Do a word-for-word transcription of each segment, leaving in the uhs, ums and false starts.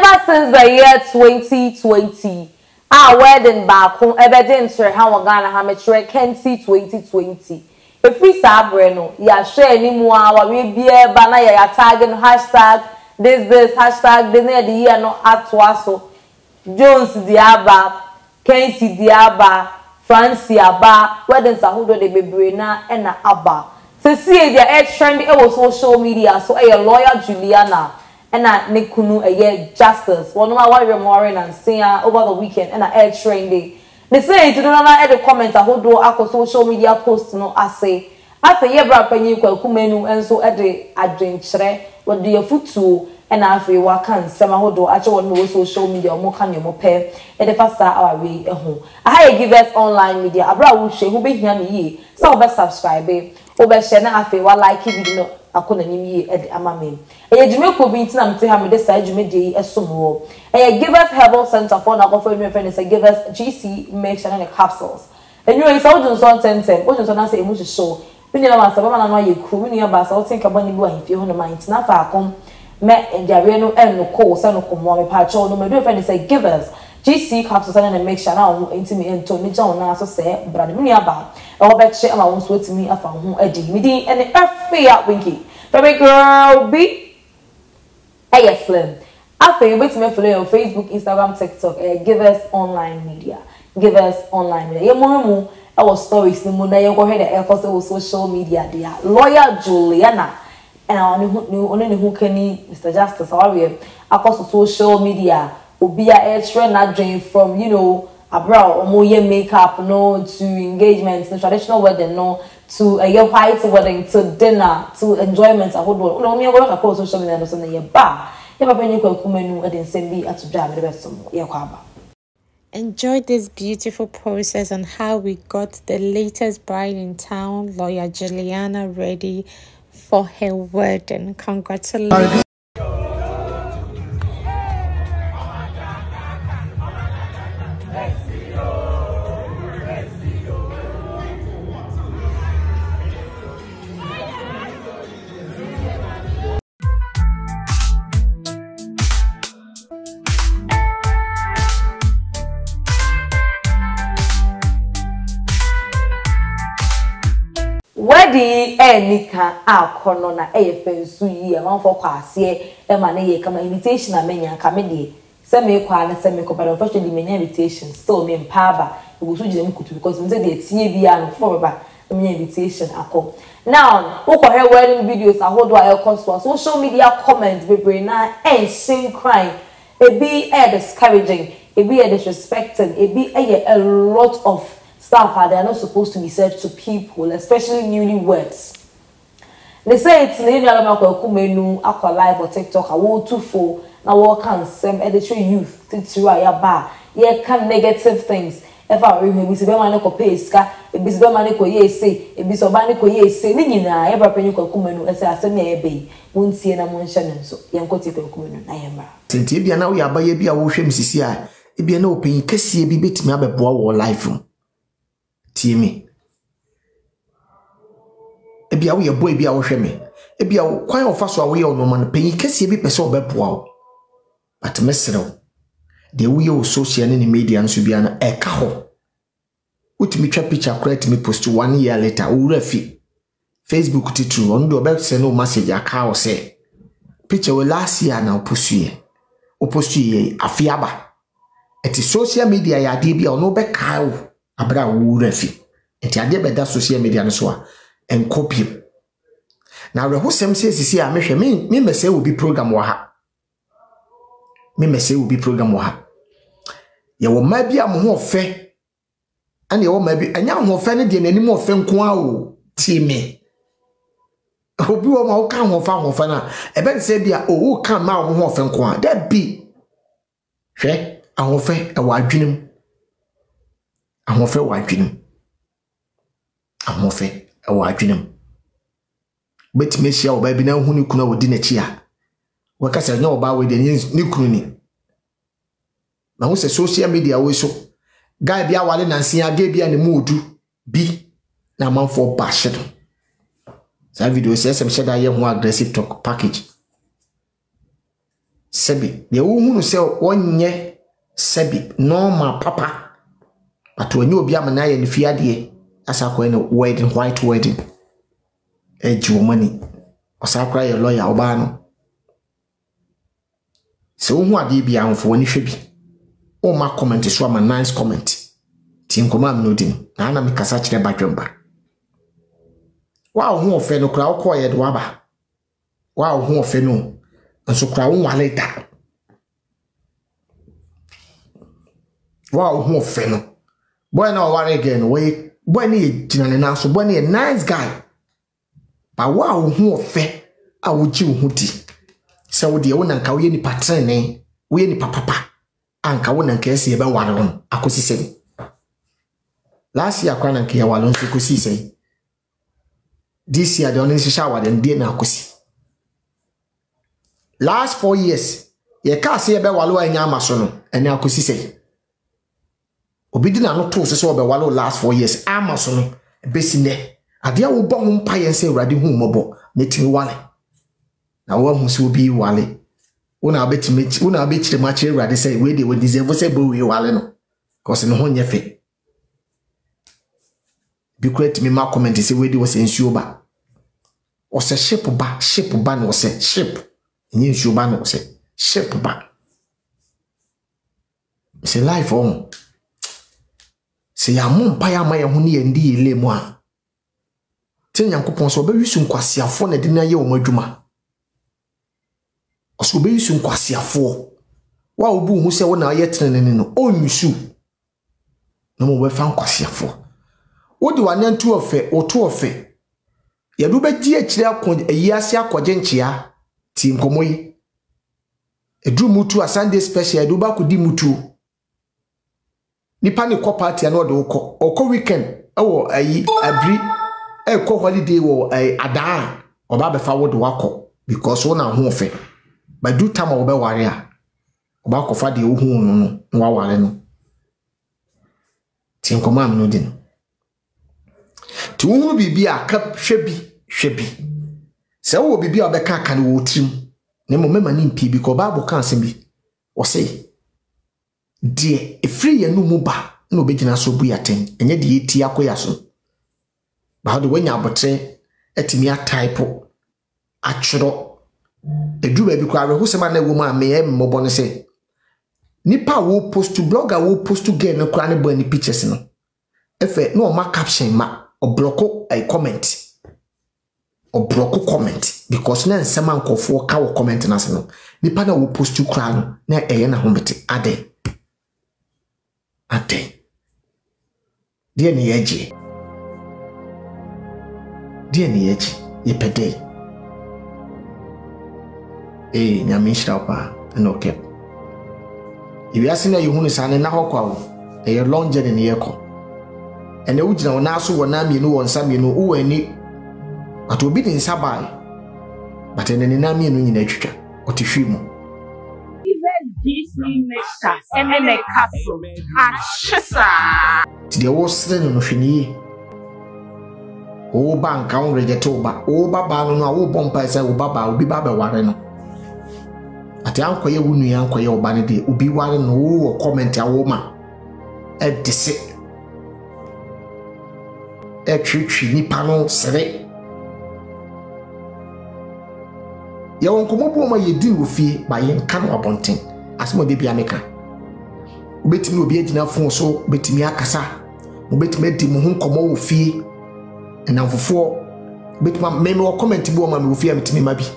ever since the year twenty twenty, our wedding back home, evident for how we're gonna have a track Kenty twenty twenty. If we sabre no, ya share anymore, our we be a banner, ya tagging hashtag this, this, hashtag this, the year no at waso. Jones Diaba, Kenty Diaba, Francie Aba, weddings are who do they be brina and a Abba. So see the air trend, it was social media, so a lawyer Juliana. And I Nikunu a year justice. One of my warrior Morin and singer over the weekend and I air train day. They say to do not add a comment I hold do our social media post no I say after year bra penny kumenu and so at the I drink shre what do your foot to and I feel what can summer hold do actually no social media or more can you more pay and the first our way at home. I give us online media abra will share who be here me so best subscribe over share na I feel what like it akona nyimi e amame e jume ko bi ntina mte ha me de sa jume de esomo e give us herbal center for na offer new friend say give us G C mix and capsules and you is all just on ten ten o just na say emu show me ni na ma sababa na no ye kru me ni ba sa o think about ni bi wa hifie ho no mind na fa akom me enjare no en no ko se no ko mo me pa cho no me do friend say give us G C capsules and make sure now intimi ento ni John na so say brother me ni aba e ho be che ama won so timi afa ho adi me din and afia winky baby girl be hey slim after you bet me follow on Facebook, Instagram, TikTok eh give us online media give us online media ye mo mu e was stories ni mo na ye go head e cause social media dia lawyer Juliana and I only who can Mister Justice Awie across social media obi a extra na drain from you know abroad omo ye makeup no to engagements no traditional wedding no to a your white wedding to dinner to enjoyment a whole world no me work across social media no so na ye ba ye papa nyi kwa kumenu e den sembi atudra me beso ye kwa ba. Enjoy this beautiful process on how we got the latest bride in town, lawyer Juliana, ready for her wedding. Congratulations. Wedding enika akono na eyefensu yi e man for kwase e ma na ye kama invitation amenya nka me de se me kwa na se me ko but unfortunately menya invitation still me mpaba e go so gire mkutu because me say de tie bia no for ba menya invitation akọ now who ko hear wedding videos ahodo a e social media comments be na e sing crying e be e discouraging e be e disrespecting e be e a lot of stuff are they are not supposed to be said to people, especially newlyweds. They say it's in the aqua live or TikTok. I want to for now walk and some editorial youth to try your bar. Yeah, can negative things. If I remember, it's very many copies. It's very many copies. It's very many copies. Nina, ever penny kumenu as I say, maybe won't see an emotion. So, young Cotico kumenu, I am. Since you are now, you are by a beer, wash him, C I. If you know, paying Cassie be bit me up a bow or life. Tiemi ebia we boy bia wo hwe me ebia kwan ofa so awe no man panyi kese bi pese obeboa wo but mesrew de we o social ne media nso bia na eka ho utimi twa picture correct me post one year later wo rafi Facebook titru on do be se no message aka wo se picture we last year na opusue opusue afiaba eti social media ya de bia no be ka wo abra wo rafi enti ade beda social media no so a en copy na we ho sem se sisi a mehwe me me mese wo bi program wa ha me mese wo bi program wa ha ye wo ma bi am ho ofe ane ye wo ma bi anya ho ofe ne de nanim ofe nko a o ti me obi wo ma wo kan ho fa ho fa na e be se bia o wo kan ma wo ho ofe nko a da bi hwe ahofe e wa adwenem ahofe wa adwenem ahofe e wa adwenem betime hia wo ba bi na hu ni kuna wodi na chi a wakasa nya wo ba we de ni kunu ni na wo se social media we so guy bia wale nansi age bia ne modu bi na manfo bash do sa video se sem sheda ye ho aggressive talk package sebi de wo hunu se wonye sebi normal papa but when you obi amana ye ne fiade asa kwa ne wedding white wedding eji money osakra ye lawyer oba no se wo hu ade bia amfo woni hwe bi o ma comment so ma nice comment ti nkoma am no din na na me kasa kire badwemba wa hu ofe no kra wo ko ye de waba wa hu ofe no nso kra wo wale da wa hu ofe no boy na ware again we boy na ejina na so boy na nice guy ba wa hu ofe a wo ji wo di se wo de wo nanka wo ye ni patrene wo ye ni papapa anka wo nanka ese ye ba ware won akosi se last year kwa nanka ya wale nso kosi se this year de on nsi sha wade ndie na akosi last four years ye ka se ye be wale wa nya amaso no ene akosi se obi di na no to se se wo be wale last four years amaso no besi ne ade a wo bo ho mpa ye se urade hu mobo netimi wale na wo hu se obi wale una abetimi una abetire ma kire urade se we de we deserve se bo we wale no cause no ho nye fe bi create me ma comment se we de wo se nsuo ba o se ship ba ship ba no se ship nyi nsuo ba no se ship ba se life on se ya mo mpa ya ma ye ho ne ye ndi ile mu a tin yankopon so be wisu nkwasiafo na de na ye wo madwuma oso be wisu nkwasiafo wa obu hu se wo na ye trenene no onwisu na mo be fa nkwasiafo wo di wane ntu ofe oto ofe ye do be gi akire akon ayiase akoje nchia ti nkomoyi edru mutu a Sunday special edu ba ko di mutu nipa ni ko party na odo ko oko weekend ewo ayi abri e ko holiday wo ai ada oba be fa wo do wako because wo na ho ofe by do time wo be ware a oba ko fa de wo hu no no wa ware no ti nkoma am no din ti wo hu bibi a ka hwebi hwebi se wo bibi a be ka ka ne wo trim ne mo mema ni mpi bi ko bible kan se bi wo say de e free ya no mu ba na obegina so bu yaten enye de yeti akoya so ba do wanya abotre etimi a type achiro edu ba bi kwa we husema na wo ma me e mmobo ne se nipa wo post to blogger wo post to get no kwa ne bo ni pictures no efe no ma caption ma o blocko ai comment o blocko comment because na nsema nkofo ka wo comment na se no nipa na wo post to kra no na eye na hombete ade ade die ne yeje die ne yeje yepede eh nyame shira pa na okay ibi asina yehunu sane na hokwa wo e long journey ne yeko ene ugina wona so wona mienu won samienu wo ani ato bi din sabai but ene ne na mienu nyina twitwa otihwimu Emene Castle. Achisa. Today was the no fini. O bank on rejetoba. O baba no o bompa say o baba obi baba ware no. Ati ankoye wunu yankoye oba ne de obi ware no wo comment a wo ma. E dise. E twitwi nipa no sere. Ya won komo bu ma yedi wo fie ba yen kan abonten. Asimo de bia meka. Obetimi obi agina fon so betimi akasa obetimi adi mu hu komo wo fie na mfofo betima me me comment bi o ma me wo fie ametimi ma bi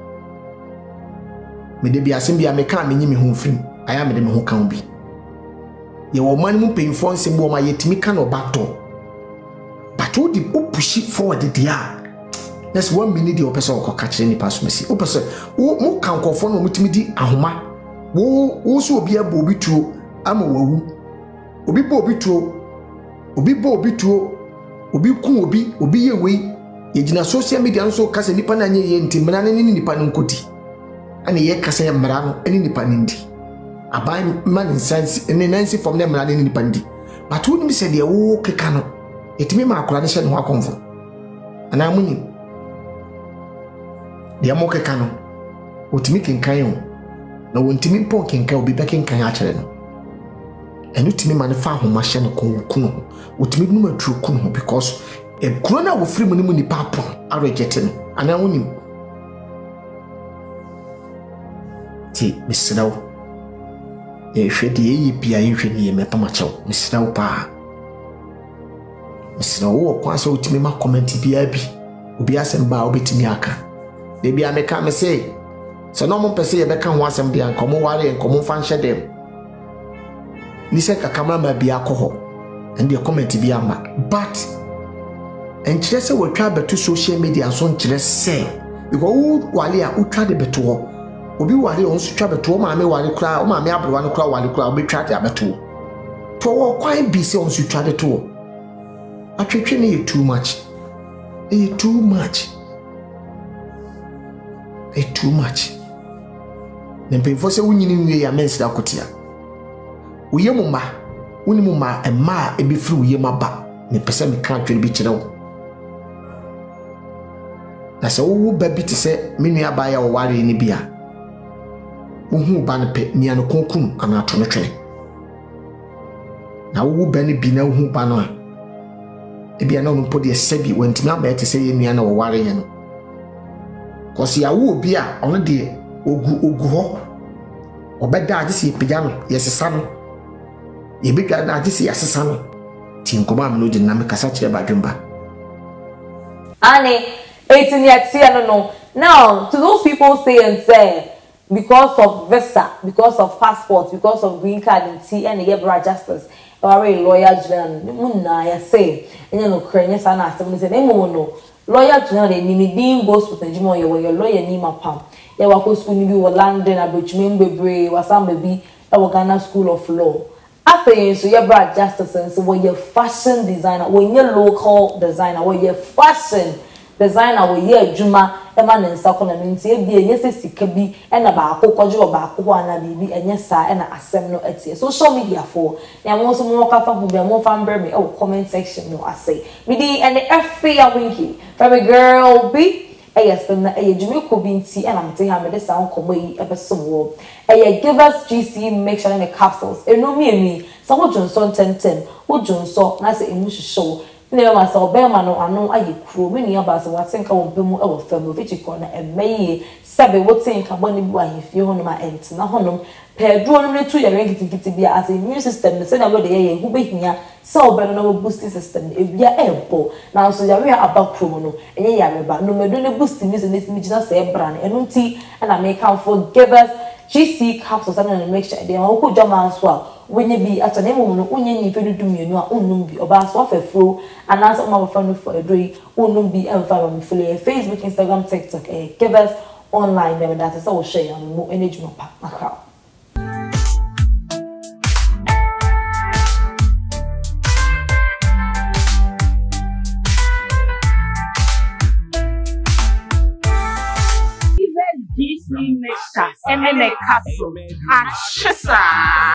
me de bia sem bia meka me nyi me hu frim aya me de me hu kan bi ye wo man mu payfo nsem bi o ma yetimi kan obato but wo di opushi forward dia let's one minute the person ko ka kire ni pasumasi o person wo mu kan kofo no mutimi di ahoma wo wo so obi abo obi tuo ama wawu obi bo obi tuo obi bo obi tuo obi ku obi obi yewe yegina social media nso kasa nipa na nye ye ntimra ne ni nipa nkoti ana ye kasa ya mra no eni nipa ndi aban man sense eni nansi from ne mra ne nipa ndi but woni mi se de wo keka no etimi ma akora ne hye ne ho akonfo ana munyi de mo keka no otimi kenkan yo na wontimi mpo kenka obi bekenkan a kyere no enu timi ma ne fa ahoma hye ne kon kunu wotimi nu matru kunu because e kuro na wo free mu ne mu ni papa a reject no ana wonim ti misrawo e hwede yi bia yi hwede yi mepa ma chew misrawo pa misrawo wo kwa so wotimi ma comment bia bi obi asem ba obetimi aka de bia me ka me say so no mo pese ye beka ho asem bia nkomo ware nkomo fa nhye dem ni se ka camera ma bia koho and the comment bia ma but en kire se wo twa beto social media so nkire se because wo wale a utwa de beto ho obi wale on so twa beto ma me wale kra o ma me abrowa no kra wale kra obi twa de abeto to wo kwan bi se on so twa de to atwetwe ne too much e too much e too much nempe fo se wunyini nwie ya mensi da kotia uye mumma uni mumma emma e bi firi uye maba me pese me kan twere bi kire wo na se wo ba bi ti se me nua ba ya wo ware ni bia wo hu ba ne pe nia no konkun ana to no twere na wo ba ne bi na wo hu ba no a e bia na no po de sebi wantimi aba ti se ye nua na wo ware ye no kosi ya wo bi a ono de ogu ogu ho obeda agisi pija no yesesa no yebedwa na agisi yesesa no ti nkoma am no de na me kasa kire ba dwemba ani eighteen years no no now to those people say and say because of visa because of passport because of green card and T and the Bra justice or lawyer Julian munna ya say enye no krenye sa na asem say nemo no lawyer Julian ni ni din goes with njimo ye your lawyer ni mapam ya wa ko school ni bi wo London abotwime bebre wasam be e wo Ghana School of Law after so ye Bra justice and so wo ye fashion designer wo ye local designer wo ye fashion designer wo ye adwuma e ma ne nsa ko na nti e bi enye se sika bi e na ba akokọje o ba akokọ ana bibi enye sa e na asem no etie social media for na mo so mo ka fa bu be mo fa mber me e comment section no asay me di and every a winky baby girl be e yes na e adwuma ko bi nti e na mte ha me de sa nkomo yi e be so wo e give us G C make sure in the capsules e no me emi so wo jonso ten ten wo jonso na se emu hyehyɛ ne ma so be ma no ano aye kuro me nua ba so watenka wo mpemu e wo fam ofichi ko na emaye sebe wotenka boni bu ahefie ho no ma entina honom pedro no netu yare gitigiti bia as immune system ne se na we de ye hu behia se obe no na boost system e bia ebo na so yare abakro no enye yare ba no medo ne boost ni se ne gina se ebra ne eno nti na make am forgive us G C capsules and make sure they will go as well. When you be at an woman, when you need to do me, you are unumbi or bass off a flow, and answer my friend for a day, unumbi and follow me fully Facebook, Instagram, TikTok, eh, give us online, then that is all share and more energy. My crowd. G C mixer, M M A capsule, Achisa.